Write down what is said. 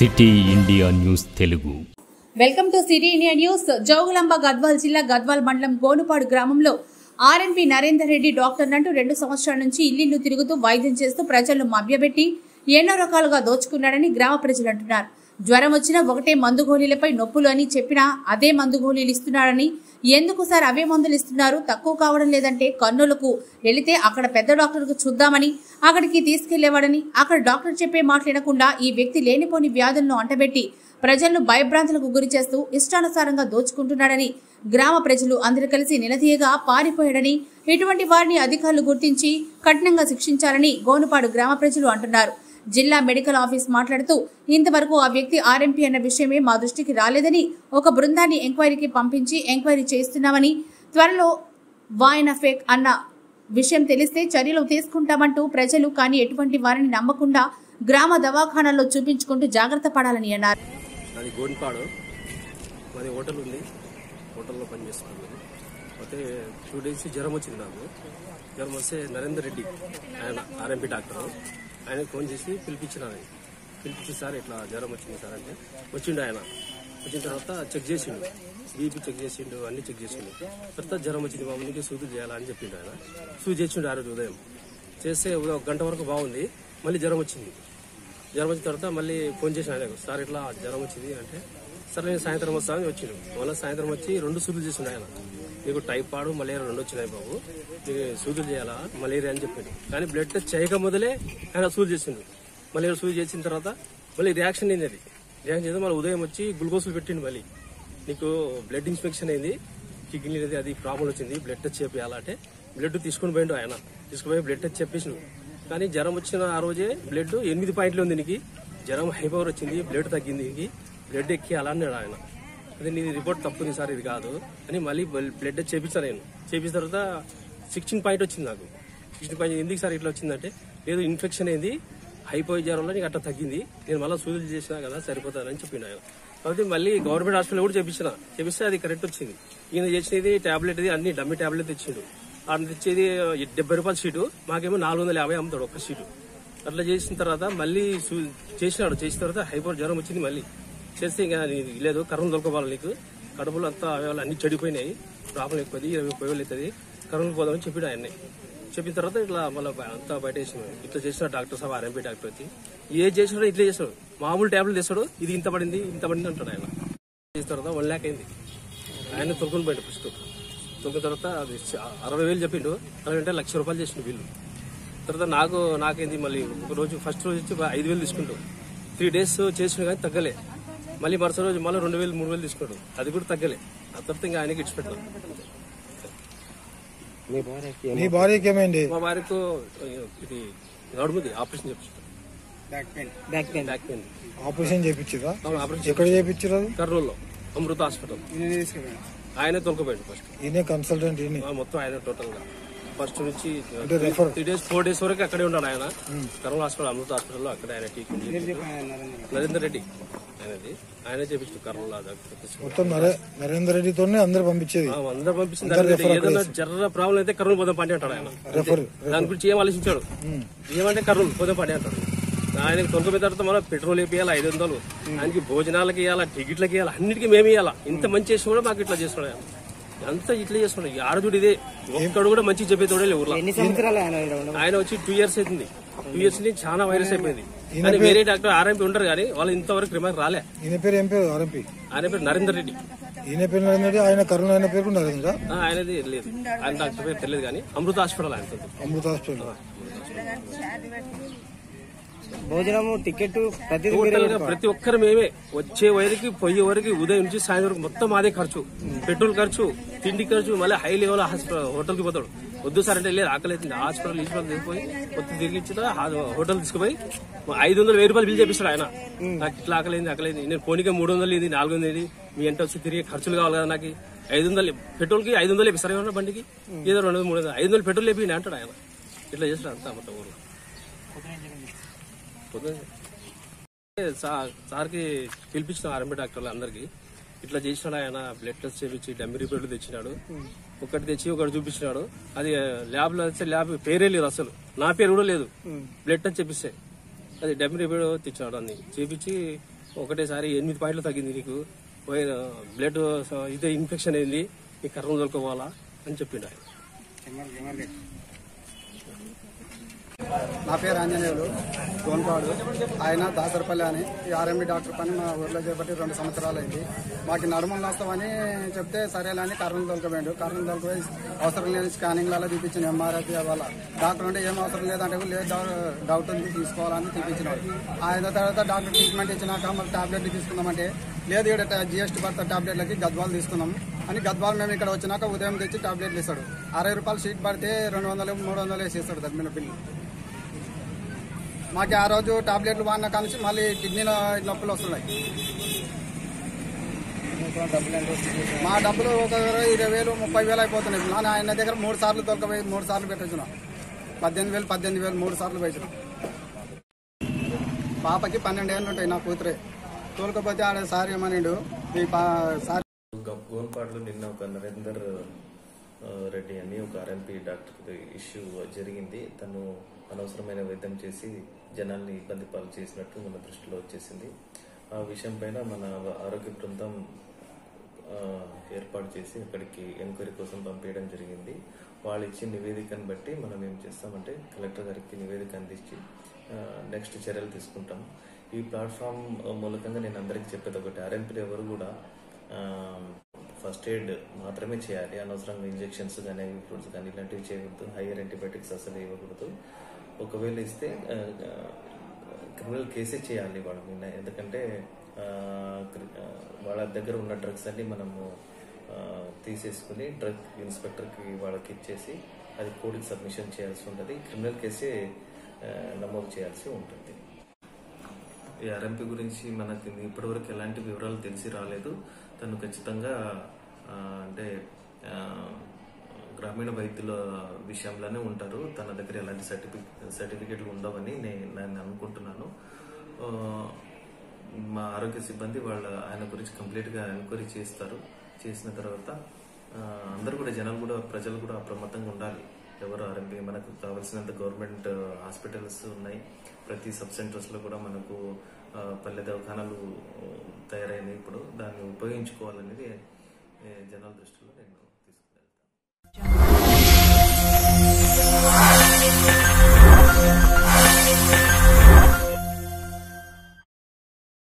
City India News Telugu. Welcome to City India News. Jogulamba Gadwal జిల్లా గద్వాల్ మండలం గోనుపాడు గ్రామంలో ఆర్ఎంపీ నరేందర్ రెడ్డి డాక్టర్ నంటూ 2 సంవత్సరాల నుంచి ఇల్లు తిరుగుతూ వైద్యం చేస్తూ ప్రజలను మభ్యపెట్టి ఎన్నో రకాలుగా దోచుకున్నాడని గ్రామ ప్రజలు అంటున్నారు. జ్వరం వచ్చినా ఒకటే మందు గోళీలపై నొప్పులు అని చెప్పినా అదే మందు గోళీలు ఇస్తున్నాడని, ఎందుకు సార్ అవే మందులు ఇస్తున్నారు, తక్కువ కావడం లేదంటే కర్నూలుకు వెళితే అక్కడ పెద్ద డాక్టర్కు చూద్దామని అక్కడికి తీసుకెళ్లేవాడని, అక్కడ డాక్టర్ చెప్పే మాట్లాడకుండా ఈ వ్యక్తి లేనిపోని వ్యాధులను అంటబెట్టి ప్రజలను భయభ్రాంతులకు గురి చేస్తూ ఇష్టానుసారంగా దోచుకుంటున్నాడని గ్రామ ప్రజలు అందరూ కలిసి నిలదీయగా పారిపోయాడని, ఇటువంటి వారిని అధికారులు గుర్తించి కఠినంగా శిక్షించాలని గోనుపాడు గ్రామ ప్రజలు అంటున్నారు. జిల్లా మెడికల్ ఆఫీస్ మాట్లాడుతూ ఇంతవరకు ఆ వ్యక్తి ఆర్ఎంపీ అన్న విషయమే మా దృష్టికి రాలేదని, ఒక బృందాన్ని ఎంక్వైరీకి పంపించి ఎంక్వైరీ చేస్తున్నామని, త్వరలో వాయన ఫేక్ అన్న విషయం తెలిస్తే చర్యలు తీసుకుంటామంటూ ప్రజలు కానీ ఎటువంటి వారిని నమ్మకుండా గ్రామ దవాఖానాల్లో చూపించుకుంటూ జాగ్రత్త పడాలని అన్నారు. అది గోన్పాడు మాది హోటల్ ఉంది, హోటల్లో పనిచేస్తున్నాను. అయితే 2 days జ్వరం వచ్చింది. నాకు జ్వరం వస్తే నరేందర్ రెడ్డి ఆయన ఆర్ఎంపీ డాక్టర్, ఆయనకు ఫోన్ చేసి పిలిపించినాను. పిలిపించి సార్ ఇట్లా జ్వరం వచ్చింది సార్ అంటే వచ్చిండు. ఆయన వచ్చిన తర్వాత చెక్ చేసిండు, బీపీ చెక్ చేసిండు, అన్ని చెక్ చేసిండు. తర్వాత జ్వరం వచ్చింది బాబు, నీకు సూది చేయాలని చెప్పిండు. ఆయన సూది చేసిండు. ఆ రోజు ఉదయం చేస్తే 1 గంట వరకు బాగుంది. మళ్ళీ జ్వరం వచ్చింది. జ్వరం వచ్చిన తర్వాత మళ్ళీ ఫోన్ చేసిన ఆయనకు, సార్ ఇట్లా జ్వరం వచ్చింది అంటే సరే నేను సాయంత్రం వస్తానని వచ్చిండు. మళ్ళీ సాయంత్రం వచ్చి 2 సూదులు చేసిండు. ఆయన నీకు టైఫాయిడ్ మలేరియా 2 వచ్చినాయి బాబు, నీకు సూదులు చేయాలా మలేరియా అని చెప్పిండు. కానీ బ్లడ్ టెస్ట్ చేయక మొదలే ఆయన సూది చేసిండు. మళ్ళీ సూది చేసిన తర్వాత మళ్ళీ రియాక్షన్ అయింది. అది రియాక్షన్ చేస్తే మళ్ళీ ఉదయం వచ్చి గ్లూకోజులు పెట్టిండు. మళ్ళీ నీకు బ్లడ్ ఇన్ఫెక్షన్ అయింది, కిడ్నీ అది ప్రాబ్లం వచ్చింది, బ్లడ్ టెస్ట్ చేయాలంటే బ్లడ్ తీసుకుని పోయిండు. ఆయన తీసుకుపోయి బ్లడ్ టెస్ట్ చెప్పేసిండు. కానీ జ్వరం వచ్చిన ఆ రోజే బ్లడ్ 8 పాయింట్లు ఉంది. నీకు జ్వరం హైపవర్ వచ్చింది, బ్లడ్ తగ్గింది, నీకు బ్లడ్ ఎక్కి అలా అన్నాడు ఆయన. అదే నీ రిపోర్ట్ తప్పుంది సార్, ఇది కాదు అని మళ్ళీ బ్లడ్ చేపించాను. నేను చేపించిన తర్వాత 16 పాయింట్ వచ్చింది. నాకు 16 పాయింట్ ఎందుకు సార్ ఇట్లా వచ్చిందంటే, లేదు ఇన్ఫెక్షన్ అయింది, హైపోయి జ్వరంలో నీకు అట్లా తగ్గింది, నేను మళ్ళీ సూదులు చేసినా కదా సరిపోతానని చెప్పిండు ఆయన. కాబట్టి మళ్ళీ గవర్నమెంట్ హాస్పిటల్ కూడా చేపిస్తే అది కరెక్ట్ వచ్చింది. ఈయన చేసినది టాబ్లెట్ అన్ని డమ్మి టాబ్లెట్ తెచ్చిండు. ఆయన తెచ్చేది 70 రూపాయల షీటు, మాకేమో 450 అమ్ముతాడు ఒక్క షీటు. అట్లా చేసిన తర్వాత మళ్ళీ చేసినాడు. చేసిన తర్వాత హైపర్ జ్వరం వచ్చింది. మళ్ళీ చేస్తే ఇంకా లేదు, కరోనా దొరకవాలి, నీకు కడుపులో అంతా అవయవాలు అన్ని చెడిపోయినాయి, ప్రాబ్లం ఎక్కువది, 20,000 అవుతుంది, కరోనా పోదామని చెప్పాడు ఆయన్ని. చెప్పిన తర్వాత ఇట్లా మళ్ళీ అంతా బయట వేసినాడు. ఇట్లా చేసిన డాక్టర్ సాబ్ ఆర్ఎంపీ డాక్టర్ వచ్చి ఏ చేసాడో ఇట్లా చేస్తాడు, మామూలు టాబ్లెట్ తెస్తాడు, ఇది ఇంత పడింది అంటాడు ఆయన. చేసిన తర్వాత 1 lakh అయింది. ఆయన తొలుకొని పోయాడు. ఫస్ట్ తొలిన తర్వాత అది 60,000 చెప్పిండు. 60 అంటే 1,00,000 రూపాయలు చేసిండు బిల్లు. తర్వాత నాకేంది మళ్ళీ ఒక రోజు ఫస్ట్ రోజు వచ్చి 5,000 తీసుకుంటాడు. 3 days చేసిన కానీ తగ్గలే. మళ్ళీ మరుస రోజు మళ్ళీ 2,000 3,000 తీసుకున్నాడు, అది కూడా తగ్గలే. ఆ తర్వాత ఇంకా ఆయనకి ఇచ్చిపెట్టాడు. మీ భార్యకి ఏమైంది? మా భార్యకు ఇది నడుముది ఆపరేషన్ చేపించాడు. బ్యాక్ పెయిన్ ఆపరేషన్ చేయించారా? ఆపరేషన్ ఎక్కడ చేయించారు? కర్నూలులో అమృత హాస్పిటల్. ఆయన తొలకపోయాడు ఫస్ట్. ఈయనే కన్సల్టెంట్, మొత్తం ఆయన టోటల్ గా ఫస్ట్ నుంచి 4 days వరకు అక్కడే ఉన్నాడు ఆయన. కర్నూలు హాస్పిటల్, అమృత హాస్పిటల్లో అక్కడ ఆయన ట్రీట్మెంట్. నరేందర్ రెడ్డి ఆయనే చేపించాడు కర్నూలు. మొత్తం నరేందర్ రెడ్డితోనే అందరు పంపించేది. అందరూ పంపించింది. ఏదైనా జర్ర ప్రాబ్లం అయితే కర్నూలు పోదాం పండి అంటాడు ఆయన. దాని గురించి ఏం ఆలోచించాడు, ఏమంటే కర్నూలు పోదాం పండి అంటాడు. ఆయనకి తొలకపోయిన తర్వాత మనం పెట్రోల్ వేయాలి 500, ఆయనకి భోజనాలకి ఇవ్వాలా, టికెట్లకి ఇవ్వాలి, అన్నిటికీ మేము ఇవ్వాలా. ఇంత మంచి చేసి కూడా మాకు ఇట్లా చేస్తున్నాడు ఆయన. అంతా ఇట్లా చేస్తున్నాడు. ఆడదుడు ఇదే, ఒక్కడు కూడా మంచి చెప్పేతోడే లేవు ఊర్లో. ఆయన వచ్చి 2 years అవుతుంది. 2 years నుంచి చాలా వైరస్ అయిపోయింది. కానీ వేరే డాక్టర్ ఆర్ఎంపీ ఉంటారు కానీ వాళ్ళు ఇంతవరకు రిమార్క్ రాలే. ఈయన పేరు ఏం పేరు? ఆర్ఎంపీ ఆయన పేరు నరేందర్ రెడ్డి. ఈయన పేరు నరేందర్ రెడ్డి. ఆయన కరోనా ఆయన పేరు నరేంద్ర. ఆయనది లేదు, ఆయన డాక్టర్ పేరు తెలియదు కానీ అమృత హాస్పిటల్ ఆయన. అమృత హాస్పిటల్. భోజనము టికెట్ ప్రతి ఒక్కరు మేమే. వచ్చే వరకు పోయే వరకు ఉదయం నుంచి సాయంత్రం వరకు మొత్తం అదే ఖర్చు. పెట్రోల్ ఖర్చు, తిండి ఖర్చు, మళ్ళీ హై లెవెల్ హోటల్ కి పోతాడు. వద్దు సార్ అంటే లేదు, ఆకలి అవుతుంది, హాస్పిటల్ తీసుకుపోయి మొత్తం తిరిగి ఇచ్చిన హోటల్ తీసుకుపోయి 500-1000 రూపాయలు బిల్ చేపిస్తాడు ఆయన. నాకు ఇట్లా ఆకలింది, నేను పోనీకే 300 ఇది 400 ఇది, మీ ఎంట వచ్చి తిరిగి ఖర్చులు కావాలి కదా, నాకు 500 పెట్రోల్ కి 500 వేపిస్తారు ఏమన్నా బండికి, ఏదో 200-300 500 పెట్రోల్ వేపి అంటాడు ఆయన. ఇట్లా చేస్తాడు అంతా మొత్తం ఊరు. సార్కి పిలిపించిన ఆర్ఎంపీ డాక్టర్లు అందరికి ఇట్లా చేసినాడు ఆయన. బ్లడ్ టెస్ట్ చేపించి డమ్మి రిపోర్ట్లు తెచ్చినాడు. ఒకటి తెచ్చి ఒకటి చూపించినాడు. అది ల్యాబ్ లో వస్తే ల్యాబ్ పేరే లేదు, అసలు నా పేరు కూడా లేదు. బ్లడ్ టెస్ట్ చేపిస్తే అది డమ్మి రిపోర్ట్ తెచ్చినాడు. అన్ని చేపించి ఒకటేసారి 8 పాయింట్లు తగ్గింది, నీకు బ్లడ్ ఇదే ఇన్ఫెక్షన్ అయింది, నీ కర్రలు దొరకపోవాలా అని చెప్పిండు ఆయన. నా పేరు ఆంజనేయులు, గోన్పాడు. ఆయన దాసరపల్లి అని ఈ ఆర్ఎంబి డాక్టర్ పని మా ఊర్లో చేపట్టి 2 సంవత్సరాలు అయింది. మాకు నడుములు నష్టమని చెప్తే సరేలేని కర్రలు దొరకపోయాడు. కర్రలు దొరకపోయి అవసరం లేని స్కానింగ్లలో తీపించిన ఎంఆర్ఐ వాళ్ళ డాక్టర్ అంటే ఏం అవసరం లేదంటే లేదు డౌట్ ఉంది తీసుకోవాలని తీపించినాడు. ఆయన తర్వాత డాక్టర్ ట్రీట్మెంట్ ఇచ్చినాక మళ్ళీ టాబ్లెట్లు తీసుకుందామంటే లేదు, ఇక్కడ జిఎస్టీ భర్త టాబ్లెట్లకి గద్వాలు తీసుకున్నాం అని గద్వాలు మేము ఇక్కడ వచ్చినాక ఉదయం తెచ్చి టాబ్లెట్లు ఇస్తాడు. 60 రూపాయలు షీట్ పడితే 200 300 వేసేస్తాడు దాని మీద బిల్లు. మాకు ఆ రోజు టాబ్లెట్లు వాడిన కానీ మళ్ళీ కిడ్నీలో నొప్పులు వస్తున్నాయి. మా డబ్బులు ఒక 20,000 30,000 అయిపోతున్నాయి. నాన్న ఆయన దగ్గర 3 సార్లు దొరకపోయి 3 సార్లు పెట్టొచ్చున్నాం. 18,000 3 సార్లు వేసినాం. పాపకి 12 ఏళ్ళు ఉంటాయి, నా కూతురే. తోలుకపోతే ఆడ సార్ ఏమనిండు సార్ గోన్పాడులో నిన్న ఒక నరేందర్ రెడ్డి అని ఒక ఆర్ఎంపీ డాక్టర్ ఇష్యూ జరిగింది. తను అనవసరమైన వైద్యం చేసి జనాల్ని ఇబ్బంది పాలు చేసినట్టు మన దృష్టిలో వచ్చేసింది. ఆ విషయం పైన మన ఆరోగ్య బృందం ఏర్పాటు చేసి అక్కడికి ఎంక్వైరీ కోసం పంపించడం జరిగింది. వాళ్ళు ఇచ్చిన నివేదికను బట్టి మనం ఏం చేస్తామంటే కలెక్టర్ గారికి నివేదిక అందించి నెక్స్ట్ చర్యలు తీసుకుంటాం. ఈ ప్లాట్ఫామ్ మూలకంగా నేను అందరికీ చెప్పేది ఒకటి, ఆర్ఎంపీలు ఎవరు కూడా ఫస్ట్ ఎయిడ్ మాత్రమే చేయాలి. అనవసరంగా ఇంజెక్షన్స్ కానీ ఫ్రూట్స్ కానీ ఇలాంటివి చేయకూడదు. హైయర్ యాంటీబయాటిక్స్ అసలు ఇవ్వకూడదు. ఒకవేళ ఇస్తే క్రిమినల్ కేసే చేయాలి వాళ్ళ మీద. ఎందుకంటే వాళ్ళ దగ్గర ఉన్న డ్రగ్స్ అన్ని మనము తీసేసుకుని డ్రగ్ ఇన్స్పెక్టర్కి వాళ్ళకి ఇచ్చేసి అది కోర్టుకి సబ్మిషన్ చేయాల్సి ఉంటుంది. క్రిమినల్ కేసే నమోదు చేయాల్సి ఉంటుంది. ఈ ఆర్ఎంపీ గురించి మనకి ఇప్పటివరకు ఎలాంటి వివరాలు తెలిసి రాలేదు. తను ఖచ్చితంగా అంటే గ్రామీణ వైద్యుల విషయంలోనే ఉంటారు. తన దగ్గర ఎలాంటి సర్టిఫికెట్లు ఉండవని నేను అనుకుంటున్నాను. మా ఆరోగ్య సిబ్బంది ఆయన గురించి కంప్లీట్గా ఎంక్వైరీ చేస్తారు. చేసిన తర్వాత అందరూ కూడా జనాలు కూడా ప్రజలు కూడా అప్రమత్తంగా ఉండాలి. ఎవరు ఆర్ఎంపీ మనకు కావాల్సినంత గవర్నమెంట్ హాస్పిటల్స్ ఉన్నాయి. ప్రతి సబ్ సెంటర్స్లో కూడా మనకు పల్లె దవాఖానాలు తయారైనాయి. ఇప్పుడు దాన్ని ఉపయోగించుకోవాలనేది జనాల దృష్టిలో నేను